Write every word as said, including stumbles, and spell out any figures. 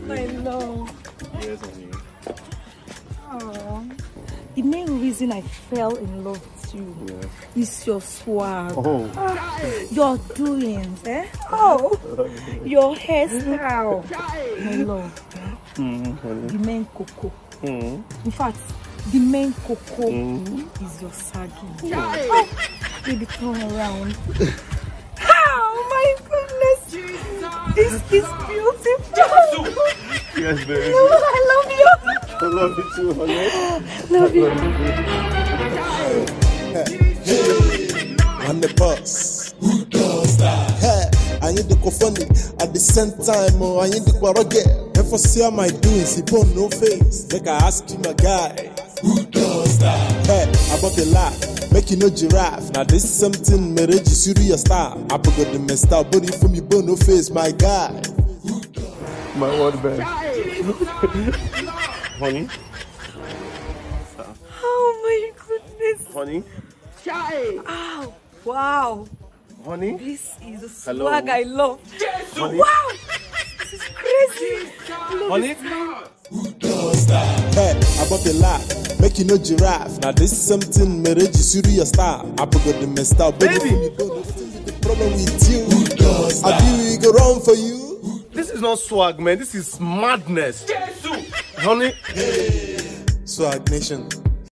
My love. Yes, honey. Oh. The main reason I fell in love with you Yeah. is your swag. Oh. Ah, your doings, eh? Oh, your hairstyle. My love. Mm, honey. The main cocoa. Mm. In fact, the main cocoa Mm. is your sagging. Oh, baby, turn around. Oh my goodness! This is beautiful. Yes, baby. No, I love you. I love you too, honey. Love you. I'm the boss. Who does that? Hey, I need the funny at the same time. Oh, I need the rugged. If I see my doings, he put no face. Like I ask you, my guy. Who does that? Hey, about the laugh, make you no giraffe. Now this is something me register your star. I forgot the messed up body from me, but no face, my guy. My word, babe. Honey. Oh my goodness. Honey. Oh, wow. Honey. This is the Hello. swag I love. Honey. Wow. This is crazy. Honey. Who does that? Hey, about the laugh, make you no giraffe. Now this is something me register your star. I forgot the messed up body Baby. from me, but no the problem with you. Who does that? Have you go wrong for you? This is not swag, man. This is madness. Honey. Swag Nation.